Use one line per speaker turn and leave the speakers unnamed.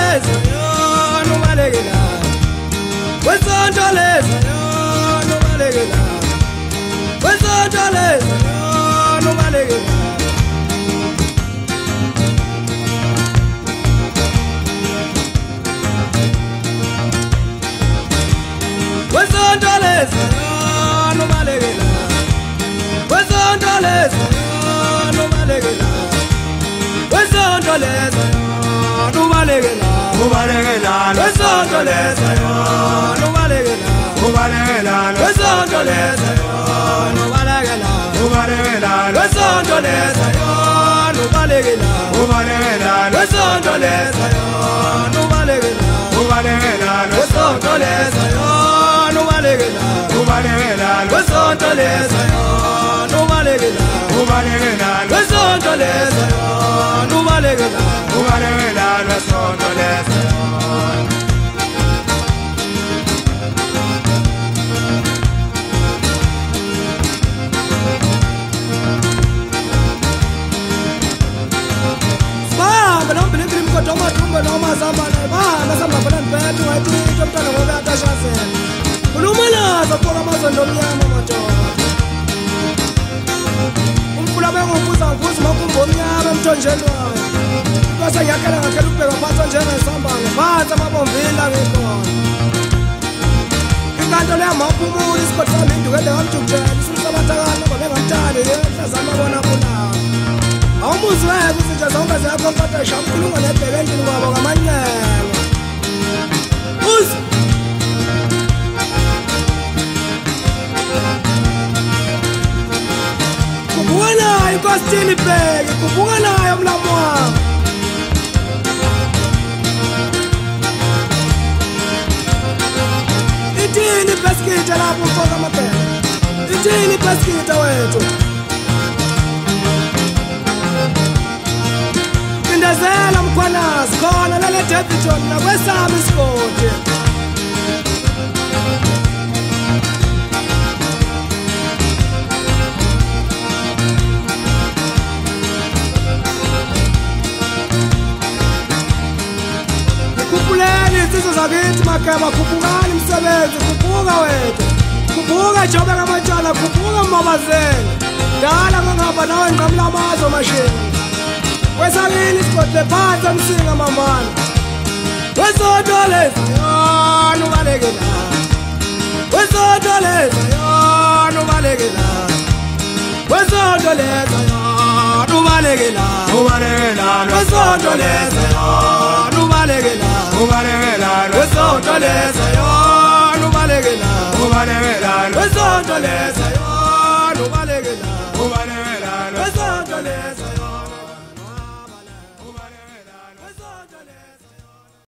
Leziyoni ubalekela Isonto Lezayoni ubalekela Isonto Lezayoni ubalekela Isonto Lezayoni ubalekela Isonto Lezayoni ubalekela Isonto Lezayoni ubalekela Isonto Lezayoni ubalekela Isonto Lezayoni ubalekela Isonto Lezayoni ubalekela Isonto Lezayoni ubalekela Isonto Lezayoni ubalekela Isonto Lezayoni ubalekela Isonto Lezayoni ubalekela Isonto Lezayoni Toma tumba noma zamana bana samba bana mpetu wathi umntwana ngoba atashazela ulumalaza kuba amazondo omnyama madoda umfula bengokuza ngokuza makumbo omnyama emthonjeni wayo kwase yakela ngakela ubheka phansi njengesambane phansi amabomvila ngekhona inkanto le maphumula isikhathi sami indukele ngamjukjela isusabathakana ngoba bengamthandi yehlazama bona kunawo awumuzi weke izinja zonke ziyakompatasha umkhulunga nebheke endlini kwabo ngamancengo uzi kubuka nayo inkositini ibheke kubuka nayo mlamo wami ithini ibhaskita lapho mfoka amabheke ithini ibhaskita wethu Indazela mkhwanazi khona lele Davidson nakwesami isigodi Kukhuphuleni insizwa zakithi makheba khuphukani umsebenzi khuphuka wethu khuphuka jobe kamatshana khuphuka mmabazeni dala ngangihamba nawe ngiqamula amazo mashini Wesalini isikhotle phansi emsinga mamana Isonto Lezayoni ubalekela Isonto Lezayoni ubalekela Isonto Lezayoni ubalekela Isonto Lezayoni ubalekela Isonto Lezayoni ubalekela Isonto Lezayoni